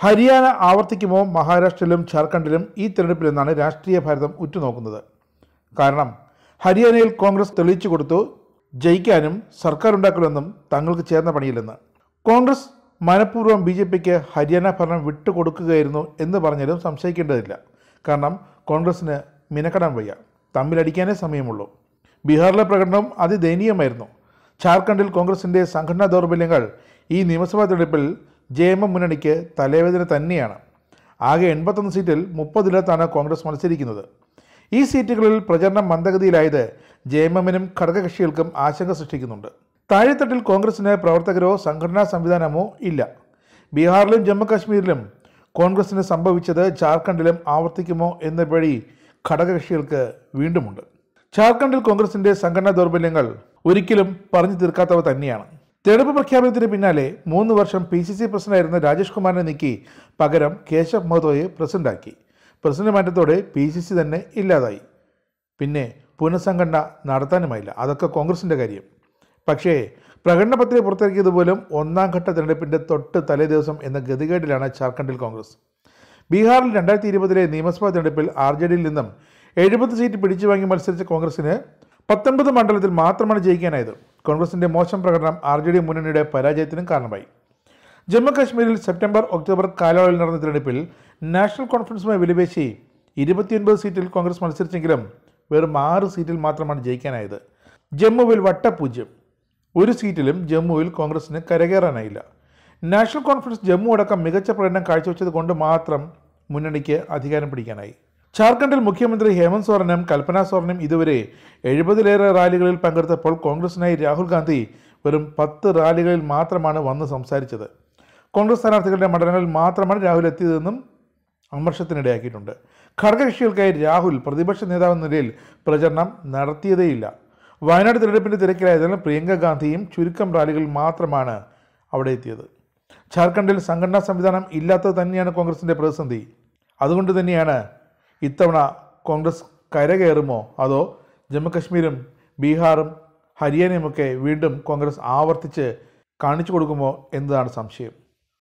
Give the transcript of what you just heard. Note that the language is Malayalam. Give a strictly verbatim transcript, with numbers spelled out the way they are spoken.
ഹരിയാന ആവർത്തിക്കുമോ മഹാരാഷ്ട്രയിലും ജാർഖണ്ഡിലും ഈ തെരഞ്ഞെടുപ്പിലെന്നാണ് രാഷ്ട്രീയ ഭാരതം ഉറ്റുനോക്കുന്നത്. കാരണം ഹരിയാനയിൽ കോൺഗ്രസ് തെളിയിച്ചു കൊടുത്തു ജയിക്കാനും സർക്കാർ ഉണ്ടാക്കണമെന്നും തങ്ങൾക്ക് ചേർന്ന പണിയില്ലെന്ന്. കോൺഗ്രസ് മനഃപൂർവ്വം ബി ജെ പിക്ക് ഹരിയാന ഭരണം വിട്ടുകൊടുക്കുകയായിരുന്നു എന്ന് പറഞ്ഞാലും സംശയിക്കേണ്ടതില്ല. കാരണം കോൺഗ്രസിന് മിനക്കെടാൻ വയ്യ, തമ്മിലടിക്കാനേ സമയമുള്ളൂ. ബീഹാറിലെ പ്രകടനം അതിദയനീയമായിരുന്നു. ജാർഖണ്ഡിൽ കോൺഗ്രസിൻ്റെ സംഘടനാ ദൗർബല്യങ്ങൾ ഈ നിയമസഭാ തെരഞ്ഞെടുപ്പിൽ ജെ എം എം മുന്നണിക്ക് തലവേദന തന്നെയാണ്. ആകെ എൺപത്തൊന്ന് സീറ്റിൽ മുപ്പതിടത്താണ് കോൺഗ്രസ് മത്സരിക്കുന്നത്. ഈ സീറ്റുകളിൽ പ്രചരണം മന്ദഗതിയിലായത് ജെ എം എമ്മിനും ഘടകകക്ഷികൾക്കും ആശങ്ക സൃഷ്ടിക്കുന്നുണ്ട്. താഴെത്തട്ടിൽ കോൺഗ്രസിന് പ്രവർത്തകരോ സംഘടനാ സംവിധാനമോ ഇല്ല. ബീഹാറിലും ജമ്മു കാശ്മീരിലും കോൺഗ്രസിന് സംഭവിച്ചത് ജാർഖണ്ഡിലും ആവർത്തിക്കുമോ എന്ന പേടി ഘടകകക്ഷികൾക്ക് വീണ്ടുമുണ്ട്. ജാർഖണ്ഡിൽ കോൺഗ്രസിൻ്റെ സംഘടനാ ദൗർബല്യങ്ങൾ ഒരിക്കലും പറഞ്ഞു തീർക്കാത്തവ തന്നെയാണ്. തെരഞ്ഞെടുപ്പ് പ്രഖ്യാപനത്തിന് പിന്നാലെ മൂന്ന് വർഷം പി സി സി പ്രസിഡന്റായിരുന്ന രാജേഷ് കുമാറിനെ നീക്കി പകരം കേശവ് മഹ്തോയെ പ്രസിഡന്റാക്കി. പ്രസിഡന്റ് മാറ്റത്തോടെ പി സി സി തന്നെ ഇല്ലാതായി. പിന്നെ പുനഃസംഘടന നടത്താനുമായില്ല. അതൊക്കെ കോൺഗ്രസിൻ്റെ കാര്യം. പക്ഷേ പ്രകടന പത്രിക പുറത്തിറക്കിയതുപോലും ഒന്നാം ഘട്ട തെരഞ്ഞെടുപ്പിൻ്റെ തൊട്ട് തലേ ദിവസം എന്ന ഗതികേടിലാണ് ജാർഖണ്ഡിൽ കോൺഗ്രസ്. ബീഹാറിൽ രണ്ടായിരത്തി ഇരുപതിലെ നിയമസഭാ തെരഞ്ഞെടുപ്പിൽ ആർ ജെ ഡിയിൽ നിന്നും എഴുപത് സീറ്റ് പിടിച്ചു വാങ്ങി മത്സരിച്ച കോൺഗ്രസിന് പത്തൊൻപത് മണ്ഡലത്തിൽ മാത്രമാണ് ജയിക്കാനായത്. കോൺഗ്രസിൻ്റെ മോശം പ്രകടനം ആർ ജെ ഡി മുന്നണിയുടെ പരാജയത്തിനും കാരണമായി. ജമ്മു കാശ്മീരിൽ സെപ്റ്റംബർ ഒക്ടോബർ കാലയളവിൽ നടന്ന തെരഞ്ഞെടുപ്പിൽ നാഷണൽ കോൺഫറൻസുമായി വിലപേശി ഇരുപത്തിയൊൻപത് സീറ്റിൽ കോൺഗ്രസ് മത്സരിച്ചെങ്കിലും വെറും ആറ് സീറ്റിൽ മാത്രമാണ് ജയിക്കാനായത്. ജമ്മുവിൽ വട്ടപൂജ്യം. ഒരു സീറ്റിലും ജമ്മുവിൽ കോൺഗ്രസിന് കരകയറാനായില്ല. നാഷണൽ കോൺഫറൻസ് ജമ്മു അടക്കം മികച്ച പ്രകടനം കാഴ്ചവെച്ചത് കൊണ്ട് മാത്രം മുന്നണിക്ക് അധികാരം പിടിക്കാനായി. ജാർഖണ്ഡിൽ മുഖ്യമന്ത്രി ഹേമന്ത് സോറനും കൽപ്പന സോറനും ഇതുവരെ എഴുപതിലേറെ റാലികളിൽ പങ്കെടുത്തപ്പോൾ കോൺഗ്രസിനായി രാഹുൽ ഗാന്ധി വെറും പത്ത് റാലികളിൽ മാത്രമാണ് വന്ന് സംസാരിച്ചത്. കോൺഗ്രസ് സ്ഥാനാർത്ഥികളുടെ മണ്ഡലങ്ങളിൽ മാത്രമാണ് രാഹുൽ എത്തിയതെന്നും അമർഷത്തിനിടയാക്കിയിട്ടുണ്ട്. ഘടകകക്ഷികൾക്കായി രാഹുൽ പ്രതിപക്ഷ നേതാവെന്ന നിലയിൽ പ്രചരണം നടത്തിയതേയില്ല. വയനാട് തിരഞ്ഞെടുപ്പിൻ്റെ തിരക്കിലായതിനാൽ പ്രിയങ്ക ഗാന്ധിയും ചുരുക്കം റാലികളിൽ മാത്രമാണ് അവിടെ എത്തിയത്. ജാർഖണ്ഡിൽ സംഘടനാ സംവിധാനം ഇല്ലാത്തത് തന്നെയാണ് കോൺഗ്രസിൻ്റെ പ്രതിസന്ധി. അതുകൊണ്ട് തന്നെയാണ് ഇത്തവണ കോൺഗ്രസ് കരകയറുമോ അതോ ജമ്മു കശ്മീരും ബീഹാറും ഹരിയാനയുമൊക്കെ വീണ്ടും കോൺഗ്രസ് ആവർത്തിച്ച് കാണിച്ചു കൊടുക്കുമോ എന്നതാണ് സംശയം.